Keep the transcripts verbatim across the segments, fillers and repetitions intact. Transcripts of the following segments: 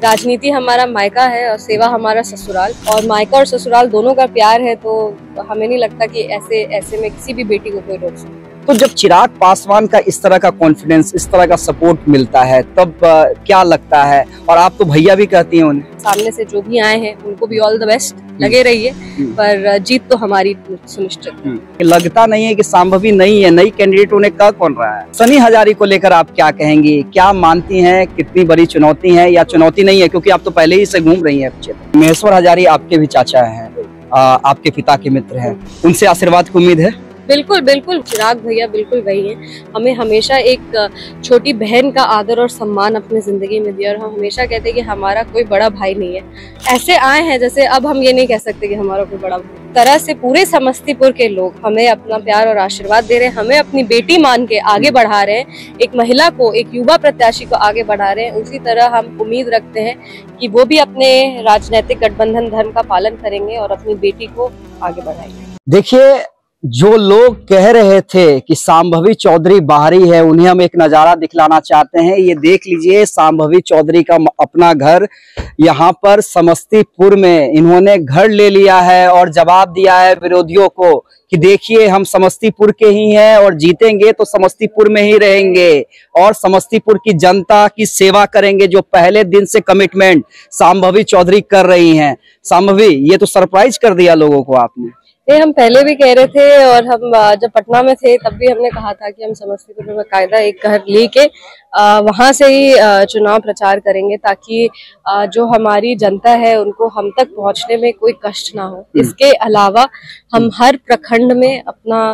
राजनीति हमारा मायका है और सेवा हमारा ससुराल, और मायका और ससुराल दोनों का प्यार है, तो हमें नहीं लगता कि ऐसे ऐसे में किसी भी बेटी को कोई रोक सकता। तो जब चिराग पासवान का इस तरह का कॉन्फिडेंस, इस तरह का सपोर्ट मिलता है, तब आ, क्या लगता है? और आप तो भैया भी कहती हैं उन्हें। सामने से जो भी आए हैं उनको भी ऑल द बेस्ट, लगे रहिए, पर जीत तो हमारी सुनिश्चित है। लगता नहीं है कि संभवी नहीं है, नई कैंडिडेट उन्हें कह कौन रहा है? सनी हजारी को लेकर आप क्या कहेंगी? क्या मानती हैं, कितनी बड़ी चुनौती है या चुनौती नहीं है, क्योंकि आप तो पहले ही से घूम रही हैं क्षेत्र? महेश्वर हजारी आपके भी चाचा हैं, आपके पिता के मित्र हैं, उनसे आशीर्वाद की उम्मीद है? बिल्कुल बिल्कुल, चिराग भैया बिल्कुल वही हैं। हमें हमेशा एक छोटी बहन का आदर और सम्मान अपनी जिंदगी में दिया, और हम हमेशा कहते हैं कि हमारा कोई बड़ा भाई नहीं है। ऐसे आए हैं जैसे अब हम ये नहीं कह सकते कि हमारा कोई बड़ा भाई। तरह से पूरे समस्तीपुर के लोग हमें अपना प्यार और आशीर्वाद दे रहे हैं, हमें अपनी बेटी मान के आगे बढ़ा रहे हैं, एक महिला को, एक युवा प्रत्याशी को आगे बढ़ा रहे हैं। उसी तरह हम उम्मीद रखते हैं कि वो भी अपने राजनीतिक गठबंधन धर्म का पालन करेंगे और अपनी बेटी को आगे बढ़ाएंगे। देखिए, जो लोग कह रहे थे कि शांभवी चौधरी बाहरी है, उन्हें हम एक नजारा दिखलाना चाहते हैं। ये देख लीजिए, शांभवी चौधरी का अपना घर यहाँ पर समस्तीपुर में इन्होंने घर ले लिया है और जवाब दिया है विरोधियों को कि देखिए, हम समस्तीपुर के ही हैं और जीतेंगे तो समस्तीपुर में ही रहेंगे और समस्तीपुर की जनता की सेवा करेंगे। जो पहले दिन से कमिटमेंट शांभवी चौधरी कर रही हैं। शांभवी, ये तो सरप्राइज कर दिया लोगों को आपने। ये हम पहले भी कह रहे थे, और हम जब पटना में थे तब भी हमने कहा था कि हम समस्तीपुर में बाकायदा एक घर लेके वहां से ही चुनाव प्रचार करेंगे, ताकि जो हमारी जनता है उनको हम तक पहुंचने में कोई कष्ट ना हो। इसके अलावा हम हर प्रखंड में अपना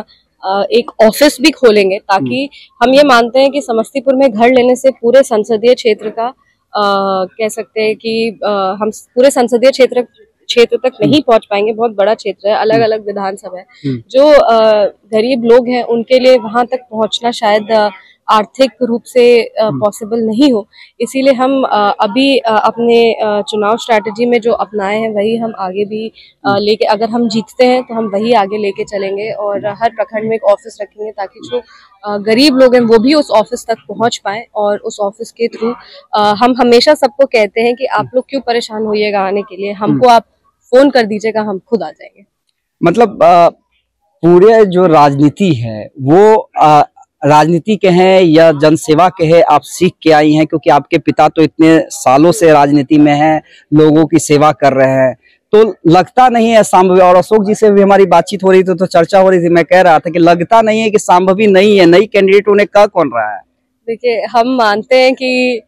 एक ऑफिस भी खोलेंगे, ताकि हम ये मानते हैं कि समस्तीपुर में घर लेने से पूरे संसदीय क्षेत्र का आ, कह सकते हैं कि आ, हम पूरे संसदीय क्षेत्र क्षेत्र तक नहीं पहुंच पाएंगे। बहुत बड़ा क्षेत्र है, अलग अलग विधानसभा है। जो गरीब लोग हैं उनके लिए वहां तक पहुंचना शायद आर्थिक रूप से पॉसिबल नहीं हो, इसीलिए हम अभी अपने चुनाव स्ट्रैटेजी में जो अपनाए हैं वही हम आगे भी लेके, अगर हम जीतते हैं तो हम वही आगे लेके चलेंगे और हर प्रखंड में एक ऑफिस रखेंगे, ताकि जो गरीब लोग हैं वो भी उस ऑफिस तक पहुंच पाएं। और उस ऑफिस के थ्रू हम हमेशा सबको कहते हैं कि आप लोग क्यों परेशान होइएगा आने के लिए, हमको आप फोन कर दीजिएगा, हम खुद आ जाएंगे। मतलब आ, पूरे जो राजनीति है वो आ, राजनीति के हैं या जनसेवा के हैं, आप सीख के आई हैं, क्योंकि आपके पिता तो इतने सालों से राजनीति में हैं, लोगों की सेवा कर रहे हैं। तो लगता नहीं है शांभवी, और अशोक जी से भी हमारी बातचीत हो रही थी तो चर्चा हो रही थी, मैं कह रहा था कि लगता नहीं है कि शांभवी नहीं है, नई कैंडिडेट उन्हें कह कौन रहा है? देखिए, हम मानते हैं कि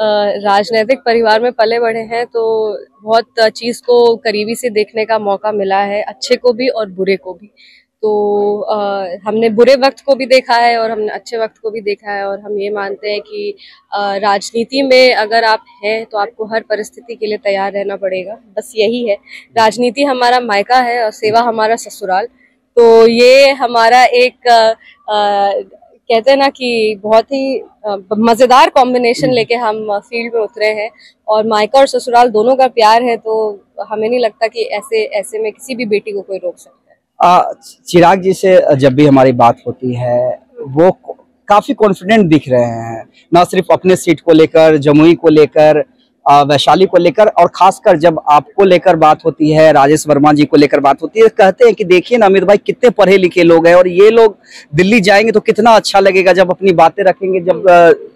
राजनीतिक परिवार में पले बढ़े हैं, तो बहुत चीज को करीबी से देखने का मौका मिला है, अच्छे को भी और बुरे को भी। तो आ, हमने बुरे वक्त को भी देखा है और हमने अच्छे वक्त को भी देखा है, और हम ये मानते हैं कि आ, राजनीति में अगर आप हैं तो आपको हर परिस्थिति के लिए तैयार रहना पड़ेगा, बस यही है। राजनीति हमारा मायका है और सेवा हमारा ससुराल, तो ये हमारा एक आ, आ, कहते हैं ना कि बहुत ही मजेदार कॉम्बिनेशन लेके हम फील्ड में उतरे हैं, और मायका और ससुराल दोनों का प्यार है, तो हमें नहीं लगता कि ऐसे ऐसे में किसी भी बेटी को कोई रोक सकता है। आ, चिराग जी से जब भी हमारी बात होती है वो काफी कॉन्फिडेंट दिख रहे हैं, ना सिर्फ अपने सीट को लेकर, जमुई को लेकर, वैशाली को लेकर, और खासकर जब आपको लेकर बात होती है, राजेश वर्मा जी को लेकर बात होती है, कहते हैं कि देखिए ना अमित भाई, कितने पढ़े लिखे लोग हैं और ये लोग दिल्ली जाएंगे तो कितना अच्छा लगेगा जब अपनी बातें रखेंगे, जब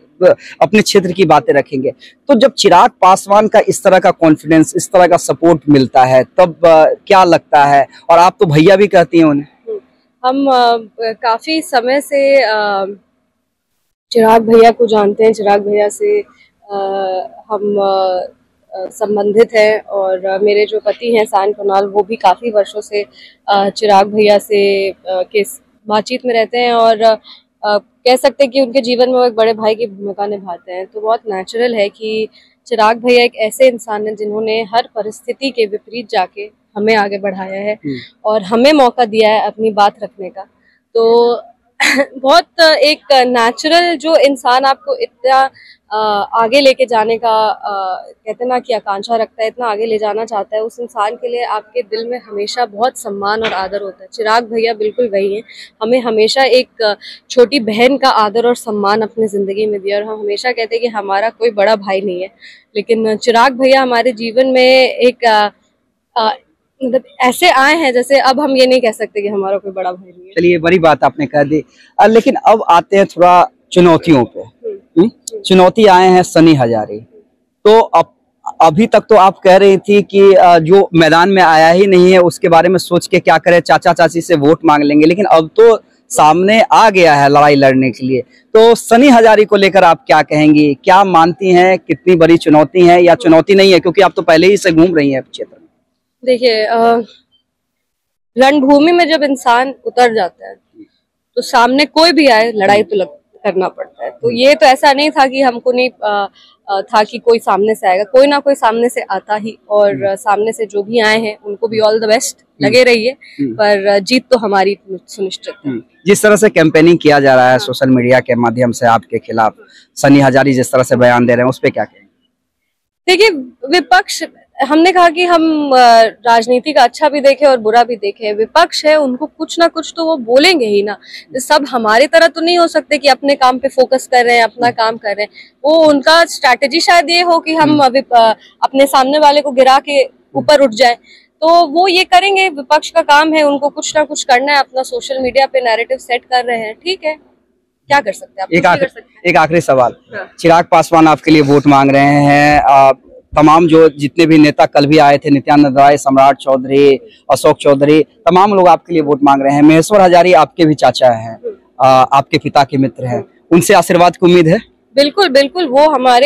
अपने क्षेत्र की बातें रखेंगे। तो जब चिराग पासवान का इस तरह का कॉन्फिडेंस, इस तरह का सपोर्ट मिलता है, तब क्या लगता है? और आप तो भैया भी कहती हैं उन्हें। हम काफी समय से चिराग भैया को जानते हैं, चिराग भैया से हम संबंधित हैं, और मेरे जो पति हैं सान कुणाल, वो भी काफी वर्षों से चिराग भैया से के बातचीत में रहते हैं, और कह सकते हैं कि उनके जीवन में वो एक बड़े भाई की भूमिका निभाते हैं। तो बहुत नेचुरल है कि चिराग भैया एक ऐसे इंसान हैं जिन्होंने हर परिस्थिति के विपरीत जाके हमें आगे बढ़ाया है और हमें मौका दिया है अपनी बात रखने का। तो बहुत एक नेचुरल, जो इंसान आपको इतना आगे लेके जाने का कहते ना कि आकांक्षा रखता है, इतना आगे ले जाना चाहता है, उस इंसान के लिए आपके दिल में हमेशा बहुत सम्मान और आदर होता है। चिराग भैया बिल्कुल वही हैं। हमें हमेशा एक छोटी बहन का आदर और सम्मान अपनी ज़िंदगी में दिया, और हम हमेशा कहते हैं कि हमारा कोई बड़ा भाई नहीं है, लेकिन चिराग भैया हमारे जीवन में एक आ, आ, मतलब ऐसे आए हैं जैसे अब हम ये नहीं कह सकते कि हमारा कोई बड़ा भाई नहीं है। चलिए, बड़ी बात आपने कह दी। लेकिन अब आते हैं थोड़ा चुनौतियों पे। चुनौती आए हैं सनी हजारे। तो अब अभी तक तो आप कह रही थी कि जो मैदान में आया ही नहीं है उसके बारे में सोच के क्या करें, चाचा चाची से वोट मांग लेंगे, लेकिन अब तो सामने आ गया है लड़ाई लड़ने के लिए। तो सनी हजारे को लेकर आप क्या कहेंगी? क्या मानती हैं, कितनी बड़ी चुनौती है या चुनौती नहीं है, क्योंकि आप तो पहले ही से घूम रही हैं क्षेत्र में? देखिए, रणभूमि में जब इंसान उतर जाता है तो सामने कोई भी आए लड़ाई तो लग करना पड़ता है। तो ये तो ऐसा नहीं था कि हमको नहीं आ, आ, था कि कोई सामने से आएगा, कोई ना कोई सामने से आता ही, और आ, सामने से जो भी आए हैं उनको भी ऑल द बेस्ट, लगे रहिए, पर जीत तो हमारी सुनिश्चित है। जिस तरह से कैंपेनिंग किया जा रहा है सोशल मीडिया के माध्यम से आपके खिलाफ, सनी हजारे जिस तरह से बयान दे रहे हैं, उस पर क्या कहेंगे? देखिए, विपक्ष, हमने कहा कि हम राजनीति का अच्छा भी देखें और बुरा भी देखें। विपक्ष है, उनको कुछ ना कुछ तो वो बोलेंगे ही ना। सब हमारी तरह तो नहीं हो सकते कि अपने काम पे फोकस कर रहे हैं, अपना काम कर रहे हैं। वो उनका स्ट्रैटेजी शायद ये हो कि हम अपने सामने वाले को गिरा के ऊपर उठ जाए, तो वो ये करेंगे। विपक्ष का काम है, उनको कुछ ना कुछ करना है, अपना सोशल मीडिया पे नैरेटिव सेट कर रहे हैं, ठीक है, क्या कर सकते हैं आप? एक आखिरी एक आखिरी सवाल। हाँ। चिराग पासवान आपके लिए वोट मांग रहे हैं। आप तमाम जो जितने भी नेता कल भी आए थे, नित्यानंद राय, सम्राट चौधरी, अशोक चौधरी, तमाम लोग आपके लिए वोट मांग रहे हैं। महेश्वर हजारे आपके भी चाचा हैं, आपके पिता के मित्र हैं, उनसे आशीर्वाद की उम्मीद है? बिल्कुल बिल्कुल, वो हमारे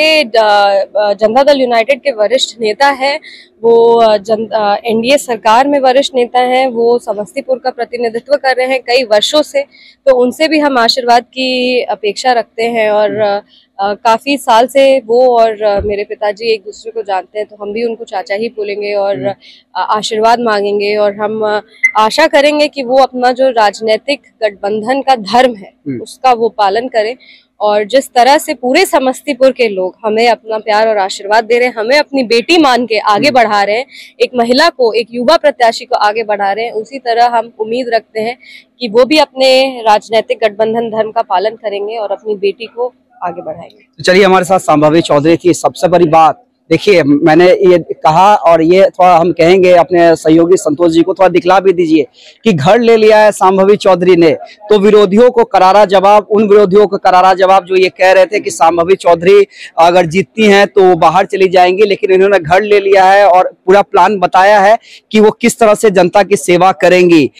जनता दल यूनाइटेड के वरिष्ठ नेता है, वो जन एनडीए सरकार में वरिष्ठ नेता हैं, वो समस्तीपुर का प्रतिनिधित्व कर रहे हैं कई वर्षों से, तो उनसे भी हम आशीर्वाद की अपेक्षा रखते हैं। और आ, काफी साल से वो और आ, मेरे पिताजी एक दूसरे को जानते हैं, तो हम भी उनको चाचा ही बोलेंगे और आशीर्वाद मांगेंगे, और हम आशा करेंगे कि वो अपना जो राजनीतिक गठबंधन का धर्म है उसका वो पालन करें, और जिस तरह से पूरे समस्तीपुर के लोग हमें अपना प्यार और आशीर्वाद दे रहे हैं, हमें अपनी बेटी मान के आगे बढ़ा रहे हैं, एक महिला को, एक युवा प्रत्याशी को आगे बढ़ा रहे हैं, उसी तरह हम उम्मीद रखते हैं कि वो भी अपने राजनीतिक गठबंधन धर्म का पालन करेंगे और अपनी बेटी को आगे बढ़ाएंगे। तो चलिए, हमारे साथ संभावी चौधरी थी। सबसे बड़ी बात देखिए, मैंने ये कहा और ये थोड़ा हम कहेंगे अपने सहयोगी संतोष जी को थोड़ा दिखला भी दीजिए कि घर ले लिया है संभावी चौधरी ने, तो विरोधियों को करारा जवाब, उन विरोधियों को करारा जवाब जो ये कह रहे थे कि संभावी चौधरी अगर जीतती हैं तो वो बाहर चली जाएंगी, लेकिन इन्होंने घर ले लिया है और पूरा प्लान बताया है कि वो किस तरह से जनता की सेवा करेंगी।